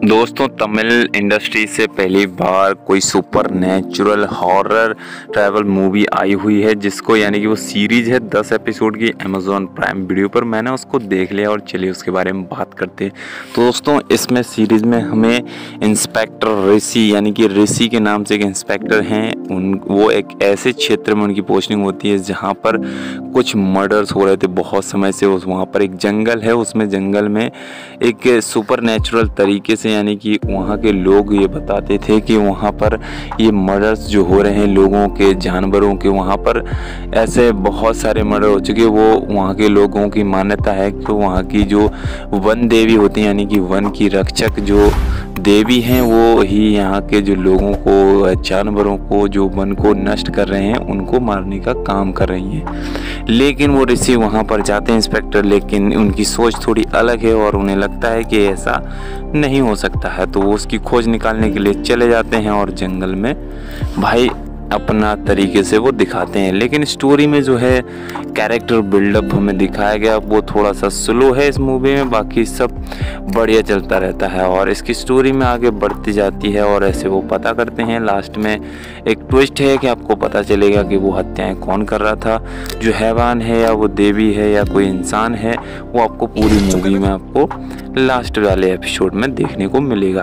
दोस्तों, तमिल इंडस्ट्री से पहली बार कोई supernatural horror travel movie आई हुई है, जिसको यानी कि वो सीरीज़ है 10 एपिसोड की अमेज़ॉन प्राइम वीडियो पर। मैंने उसको देख लिया और चलिए उसके बारे में बात करते हैं। तो दोस्तों, इसमें सीरीज़ में हमें इंस्पेक्टर ऋषि यानी कि ऋषि के नाम से एक इंस्पेक्टर हैं। वो एक ऐसे क्षेत्र में उनकी पोस्टिंग होती है जहाँ पर कुछ मर्डर्स हो रहे थे बहुत समय से। वहाँ पर एक जंगल है, उसमें जंगल में एक सुपर नेचुरल तरीके से यानी कि वहाँ के लोग ये बताते थे कि वहाँ पर ये मर्डर्स जो हो रहे हैं लोगों के, जानवरों के, वहाँ पर ऐसे बहुत सारे मर्डर हो चुके। वो वहाँ के लोगों की मान्यता है कि वहाँ की जो वन देवी होती है यानी कि वन की रक्षक जो देवी हैं, वो ही यहाँ के जो लोगों को, जानवरों को, जो वन को नष्ट कर रहे हैं उनको मारने का काम कर रही हैं। लेकिन वो ऋषि वहाँ पर जाते हैं इंस्पेक्टर, लेकिन उनकी सोच थोड़ी अलग है और उन्हें लगता है कि ऐसा नहीं हो सकता है। तो वो उसकी खोज निकालने के लिए चले जाते हैं और जंगल में भाई अपना तरीके से वो दिखाते हैं। लेकिन स्टोरी में जो है कैरेक्टर बिल्डअप हमें दिखाया गया वो थोड़ा सा स्लो है इस मूवी में, बाकी सब बढ़िया चलता रहता है और इसकी स्टोरी में आगे बढ़ती जाती है और ऐसे वो पता करते हैं। लास्ट में एक ट्विस्ट है कि आपको पता चलेगा कि वो हत्याएं कौन कर रहा था, जो हैवान है या वो देवी है या कोई इंसान है, वो आपको पूरी मूवी में आपको लास्ट वाले एपिसोड में देखने को मिलेगा।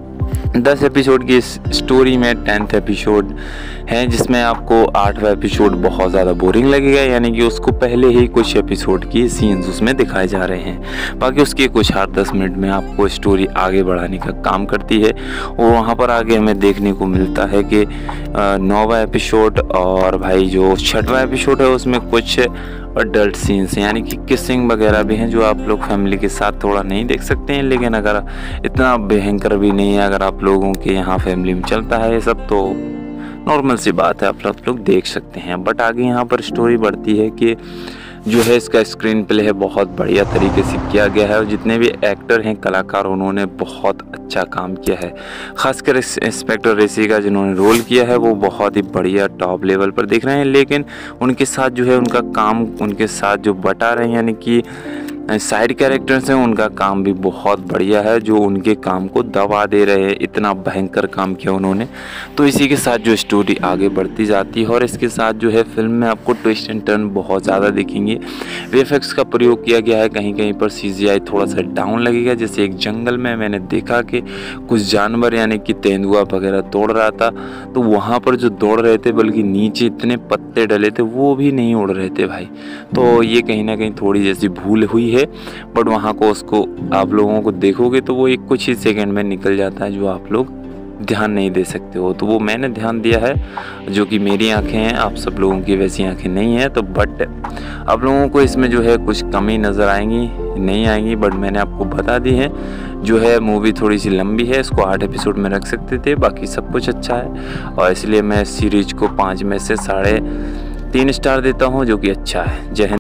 10 एपिसोड की इस स्टोरी में 10th एपिसोड है जिसमें आपको 8वां एपिसोड बहुत ज़्यादा बोरिंग लगेगा, यानी कि उसको पहले ही कुछ एपिसोड की सीन्स उसमें दिखाए जा रहे हैं। बाकी उसके कुछ 8-10 मिनट में आपको स्टोरी आगे बढ़ाने का काम करती है और वहाँ पर आगे हमें देखने को मिलता है कि 9वां एपिसोड और भाई जो 6वां एपिसोड है उसमें कुछ अडल्ट सीन्स यानी कि किसिंग वगैरह भी हैं, जो आप लोग फैमिली के साथ थोड़ा नहीं देख सकते हैं। लेकिन अगर इतना भयंकर भी नहीं है, अगर आप लोगों के यहाँ फैमिली में चलता है ये सब तो नॉर्मल सी बात है, आप लोग देख सकते हैं। बट आगे यहाँ पर स्टोरी बढ़ती है कि जो है इसका स्क्रीन प्ले है बहुत बढ़िया तरीके से किया गया है और जितने भी एक्टर हैं, कलाकार, उन्होंने बहुत अच्छा काम किया है। खासकर इस इंस्पेक्टर ऋषि का जिन्होंने रोल किया है वो बहुत ही बढ़िया टॉप लेवल पर दिख रहे हैं। लेकिन उनके साथ जो है उनका काम, उनके साथ जो बटा रहे हैं यानी कि साइड कैरेक्टर्स हैं, उनका काम भी बहुत बढ़िया है, जो उनके काम को दबा दे रहे हैं। इतना भयंकर काम किया उन्होंने। तो इसी के साथ जो स्टोरी आगे बढ़ती जाती है और इसके साथ जो है फिल्म में आपको ट्विस्ट एंड टर्न बहुत ज़्यादा दिखेंगे। वीएफएक्स का प्रयोग किया गया है, कहीं कहीं पर सीजीआई थोड़ा सा डाउन लगेगा। जैसे एक जंगल में मैंने देखा कि कुछ जानवर यानी कि तेंदुआ वगैरह दौड़ रहा था, तो वहाँ पर जो दौड़ रहे थे बल्कि नीचे इतने पत्ते डले थे वो भी नहीं उड़ रहे थे भाई। तो ये कहीं ना कहीं थोड़ी जैसी भूल हुई है, बट वहाँ को उसको आप लोगों को देखोगे तो वो एक कुछ ही सेकंड में निकल जाता है, जो आप लोग ध्यान नहीं दे सकते हो। तो वो मैंने ध्यान दिया है, जो कि मेरी आंखें हैं, आप सब लोगों की वैसी आंखें नहीं हैं। तो बट आप लोगों को इसमें जो है कुछ कमी नज़र आएंगी, नहीं आएंगी, बट मैंने आपको बता दी है। जो है मूवी थोड़ी सी लंबी है, इसको 8 एपिसोड में रख सकते थे, बाकी सब कुछ अच्छा है और इसलिए मैं सीरीज को 5 में से 3.5 स्टार देता हूँ, जो कि अच्छा है। जय हिंद।